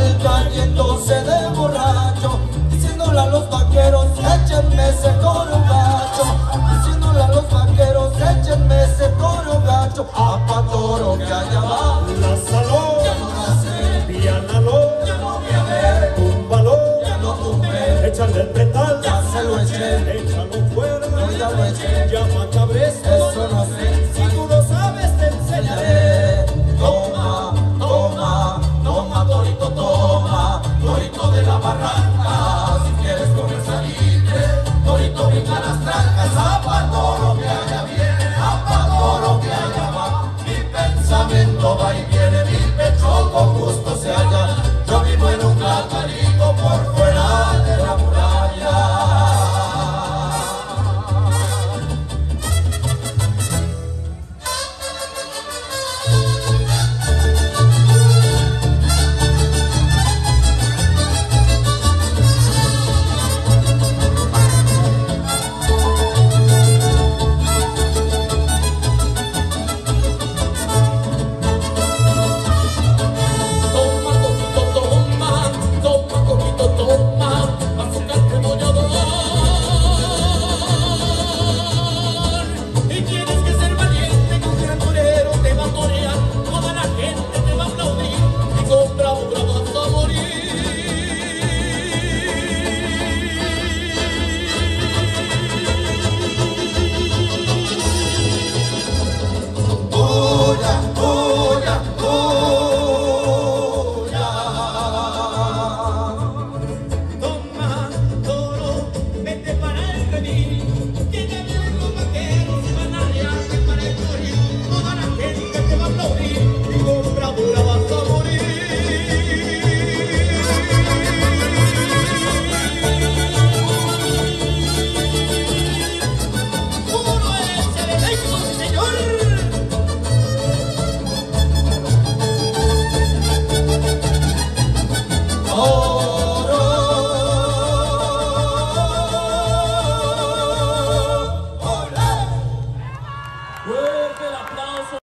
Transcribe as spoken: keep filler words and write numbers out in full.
mal cayéndose de borracho, diciéndole a los vaqueros, échenme ese toro gacho, diciéndole a los vaqueros, échenme ese toro gacho, a pa' toro que allá va, lázalo, ya no la sé, piánalo, ya no me amé, túmbalo, ya lo tumbé, échale el petal, ya se lo eché, échalo fuera, yo ya lo eché, llama cabresto, eso no sé, si tú lo sabes te enseñaré. toma, toma, toma torito, toma.